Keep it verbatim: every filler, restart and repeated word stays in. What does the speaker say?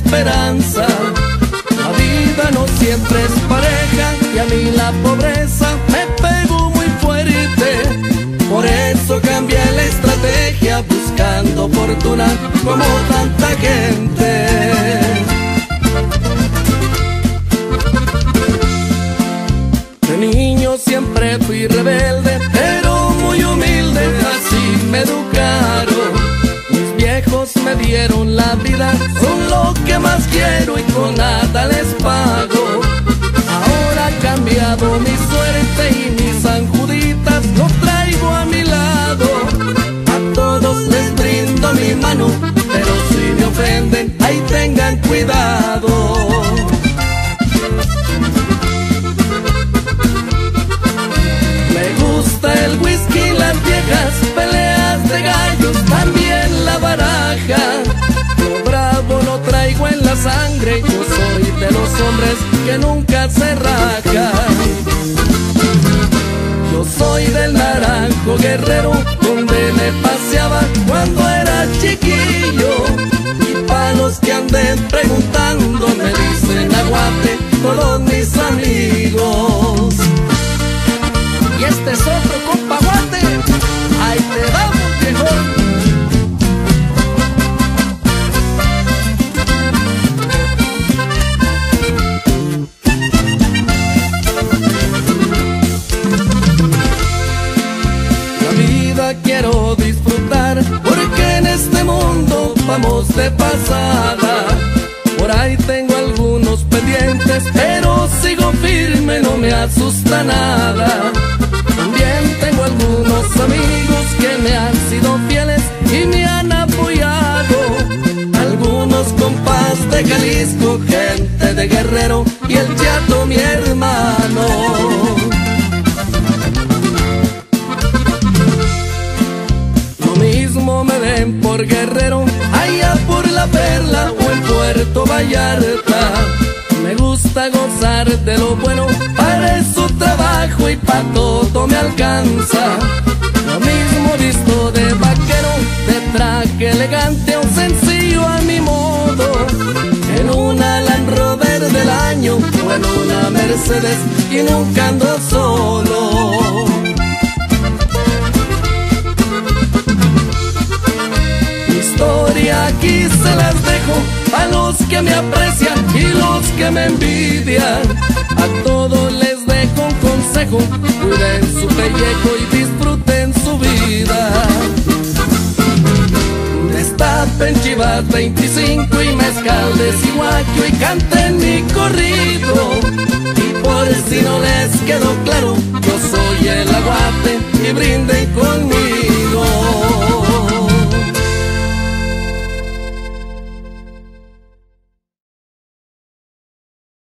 esperanza. La vida no siempre es pareja y a mí la pobreza me pegó muy fuerte. Por eso cambié la estrategia buscando fortuna como tanta gente. De niño siempre fui rebelde, pero muy humilde, así me educaron. Mis viejos me dieron la vida, son lo que más quiero y con nada les pago. Ahora ha cambiado mi suerte y mis sanjuditas lo traigo a mi lado. A todos les brindo mi mano, pero si me ofenden, ahí tengan cuidado. El whisky, las viejas, peleas de gallos, también la baraja. Lo bravo lo traigo en la sangre, yo soy de los hombres que nunca se rajan. Yo soy del Naranjo Guerrero, donde me paseaba cuando era chiquillo. Y pa' los que anden preguntando, me dicen Aguate todos mis amigos. Y este es otro compa Aguate, ahí te damos, viejón. La vida quiero disfrutar, porque en este mundo vamos de pasada. Por ahí tengo algunos pendientes, pero sigo firme, no me asusta nada. También tengo algunos amigos que me han sido fieles y me han apoyado. Algunos compas de Jalisco, gente de Guerrero y el Chato mi hermano. Lo mismo me den por Guerrero, allá por La Perla o en Puerto Vallarta. Me gusta gozar de lo bueno, para eso trabajo y pa' todo me alcanza. Lo mismo visto de vaquero, de traje elegante o sencillo a mi modo. En una Land Rover del año o en una Mercedes y nunca ando solo. Mi historia aquí se las dejo a los que me aprecian y los que me envidian. A todos les dejo un consejo: cuiden su pellejo y disfruten su vida. Destapen Chivas veinticinco y mezcal de Cihuaquio y canten mi corrido. Y por si no les quedó claro, yo soy el Aguate y brinden con